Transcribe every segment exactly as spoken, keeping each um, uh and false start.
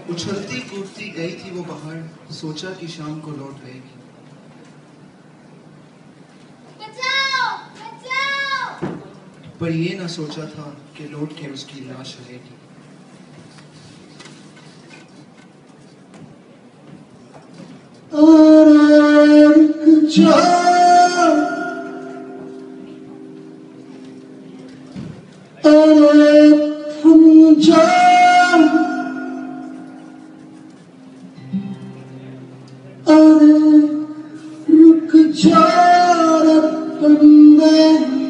उछलती कूदती गई थी वो बाहर, सोचा कि शाम को लौट आएगी। बचाओ, बचाओ। पर ये ना सोचा था कि लौट के उसकी लाश रहेगी। अरे रुक जा, अरे थम जा, अरे रुक जा रे बंदे,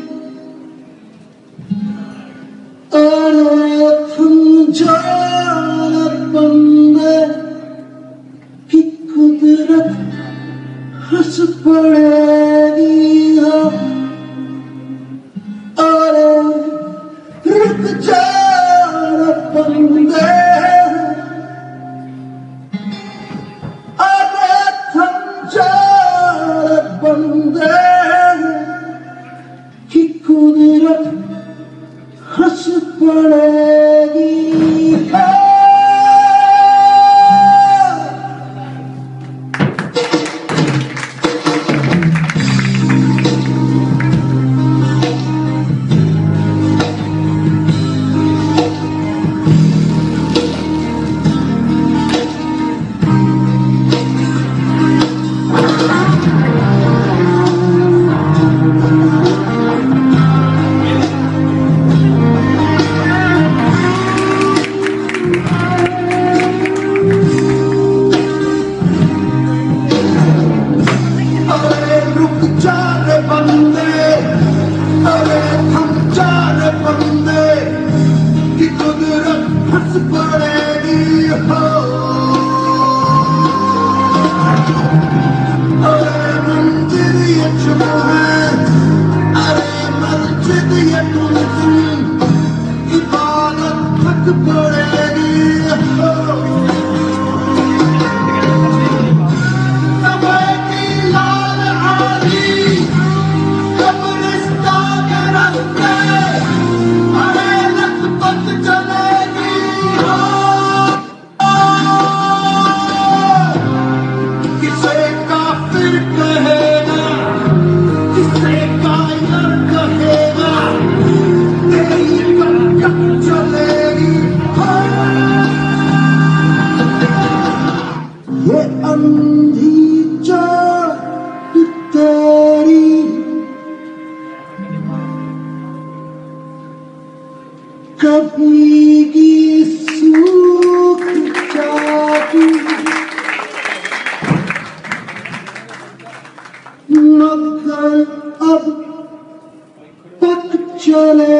अरे थम जा रे बंदे, कि कुदरत हंस पड़ेगी हो। अरे रुक जा रे बंदे, अरे थम जा रे बंदे, कि कुदरत हंस पड़ेगी हो। कभी की सूख जाती मगर अब पक चले